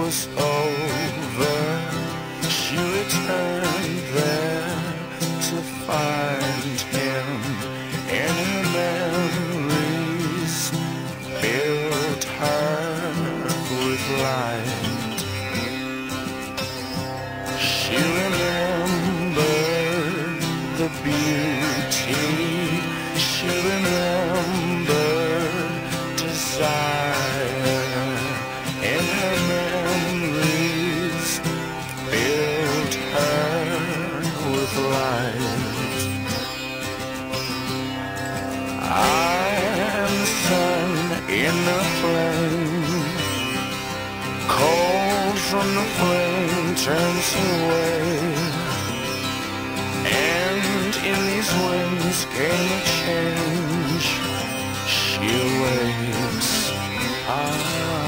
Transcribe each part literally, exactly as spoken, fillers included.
was over, she returned there to find him, and her memories filled her with light. She remembered the beauty, she remembered desire, and her memories filled her with light. I am the sun in the flame, cold from the flame turns away, and in these wings came a change. She awakes. Ah.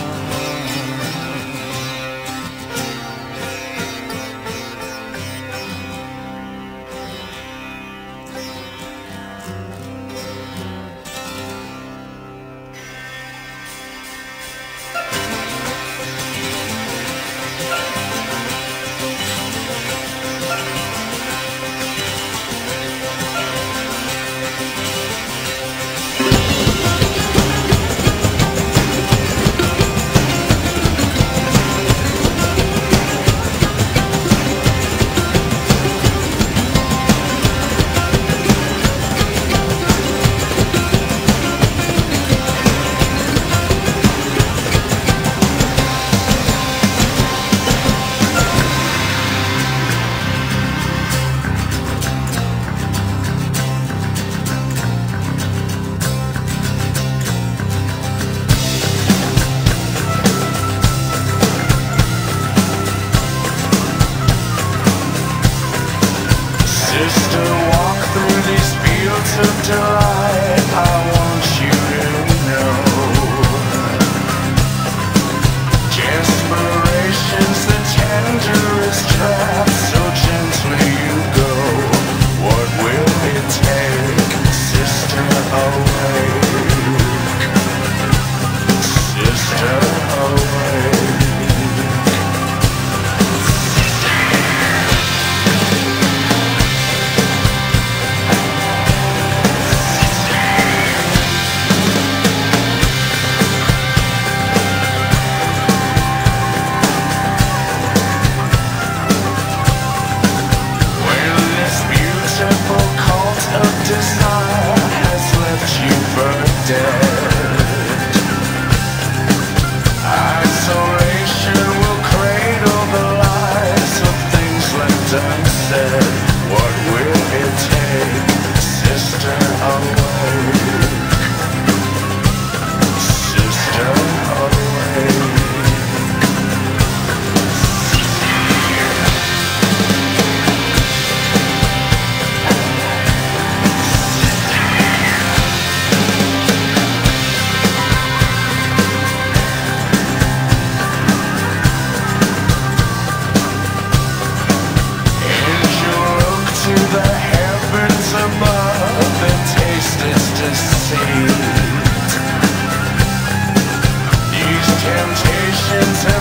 Sister, walk through these fields of delight. I want you to know desperation's the tenderest trap. So gently you go. What will it take? Sister, awake. Sister, awake. Desire has left you for dead. Isolation will cradle the lies of things left unsaid. What will it take? Sister, awake. Sister, awake. Above and taste its deceit. These temptations